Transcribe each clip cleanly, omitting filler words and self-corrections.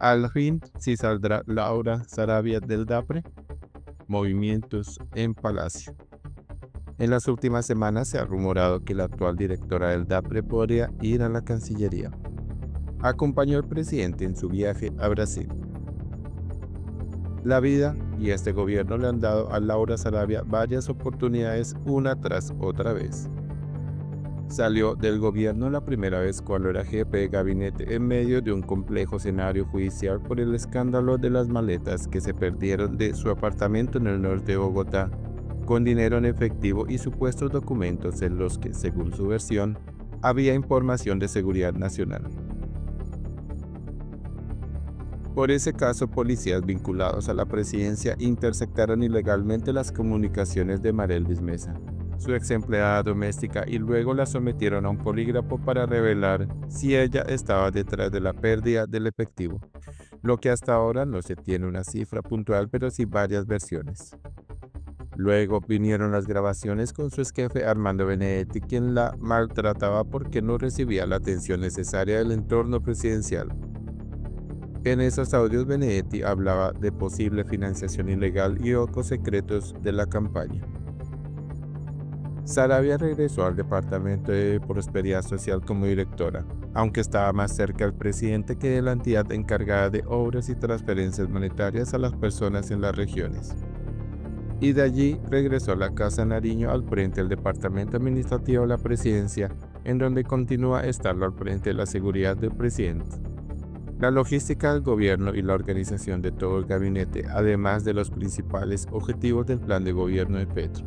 Al fin, sí saldrá Laura Sarabia del DAPRE. Movimientos en Palacio. En las últimas semanas se ha rumorado que la actual directora del DAPRE podría ir a la Cancillería. Acompañó al presidente en su viaje a Brasil. La vida y este gobierno le han dado a Laura Sarabia varias oportunidades una tras otra vez. Salió del gobierno la primera vez cuando era jefe de gabinete en medio de un complejo escenario judicial por el escándalo de las maletas que se perdieron de su apartamento en el norte de Bogotá, con dinero en efectivo y supuestos documentos en los que, según su versión, había información de seguridad nacional. Por ese caso, policías vinculados a la presidencia interceptaron ilegalmente las comunicaciones de Marelvis Mesa, su ex empleada doméstica, y luego la sometieron a un polígrafo para revelar si ella estaba detrás de la pérdida del efectivo, lo que hasta ahora no se tiene una cifra puntual, pero sí varias versiones. Luego vinieron las grabaciones con su exjefe Armando Benedetti, quien la maltrataba porque no recibía la atención necesaria del entorno presidencial. En esos audios Benedetti hablaba de posible financiación ilegal y otros secretos de la campaña. Sarabia regresó al Departamento de Prosperidad Social como directora, aunque estaba más cerca del presidente que de la entidad encargada de obras y transferencias monetarias a las personas en las regiones. Y de allí regresó a la Casa Nariño al frente del Departamento Administrativo de la Presidencia, en donde continúa estando al frente de la seguridad del presidente, la logística del gobierno y la organización de todo el gabinete, además de los principales objetivos del plan de gobierno de Petro.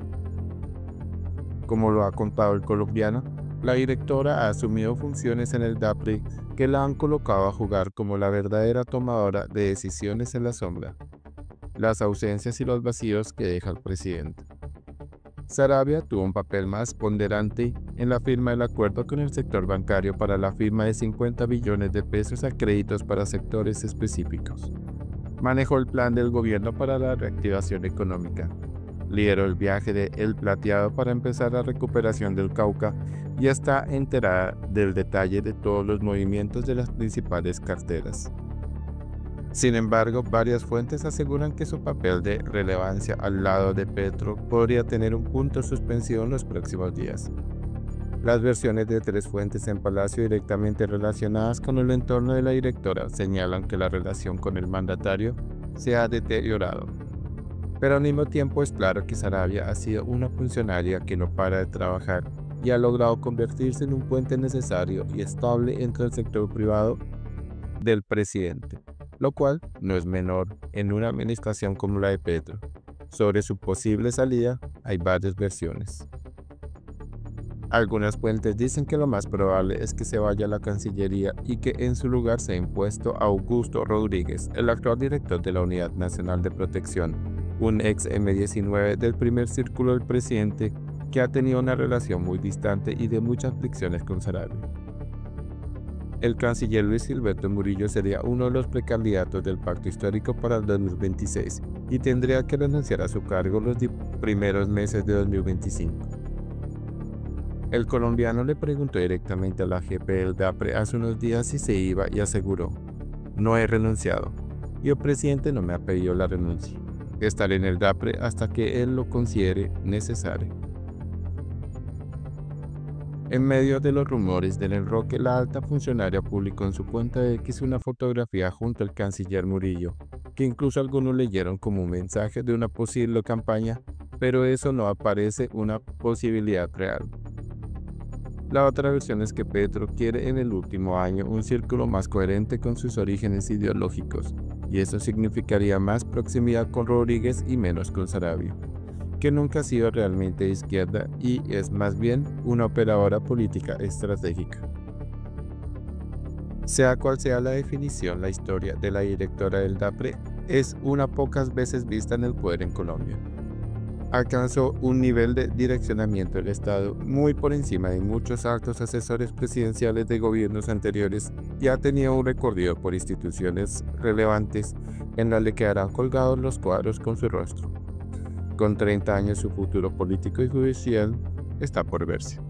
Como lo ha contado el colombiano, la directora ha asumido funciones en el DAPRE que la han colocado a jugar como la verdadera tomadora de decisiones en la sombra, las ausencias y los vacíos que deja el presidente. Sarabia tuvo un papel más ponderante en la firma del acuerdo con el sector bancario para la firma de 50 billones de pesos a créditos para sectores específicos. Manejó el plan del gobierno para la reactivación económica. Lideró el viaje de El Plateado para empezar la recuperación del Cauca y está enterada del detalle de todos los movimientos de las principales carteras. Sin embargo, varias fuentes aseguran que su papel de relevancia al lado de Petro podría tener un punto suspensivo en los próximos días. Las versiones de 3 fuentes en Palacio directamente relacionadas con el entorno de la directora señalan que la relación con el mandatario se ha deteriorado. Pero al mismo tiempo es claro que Sarabia ha sido una funcionaria que no para de trabajar y ha logrado convertirse en un puente necesario y estable entre el sector privado del presidente, lo cual no es menor en una administración como la de Petro. Sobre su posible salida hay varias versiones. Algunas fuentes dicen que lo más probable es que se vaya a la Cancillería y que en su lugar se ha impuesto a Augusto Rodríguez, el actual director de la Unidad Nacional de Protección, un ex M19 del primer círculo del presidente que ha tenido una relación muy distante y de muchas fricciones con Sarabia. El canciller Luis Gilberto Murillo sería uno de los precandidatos del pacto histórico para el 2026 y tendría que renunciar a su cargo los primeros meses de 2025. El colombiano le preguntó directamente a la jefe del DAPRE hace unos días si se iba y aseguró: "No he renunciado y el presidente no me ha pedido la renuncia. Estaré en el DAPRE hasta que él lo considere necesario". En medio de los rumores del enroque, la alta funcionaria publicó en su cuenta de X una fotografía junto al canciller Murillo, que incluso algunos leyeron como un mensaje de una posible campaña, pero eso no aparece una posibilidad real. La otra versión es que Petro quiere en el último año un círculo más coherente con sus orígenes ideológicos, y eso significaría más proximidad con Rodríguez y menos con Sarabia, que nunca ha sido realmente de izquierda y es más bien una operadora política estratégica. Sea cual sea la definición, la historia de la directora del DAPRE es una pocas veces vista en el poder en Colombia. Alcanzó un nivel de direccionamiento del Estado muy por encima de muchos altos asesores presidenciales de gobiernos anteriores y ha tenido un recorrido por instituciones relevantes en las que quedarán colgados los cuadros con su rostro. Con 30 años, su futuro político y judicial está por verse.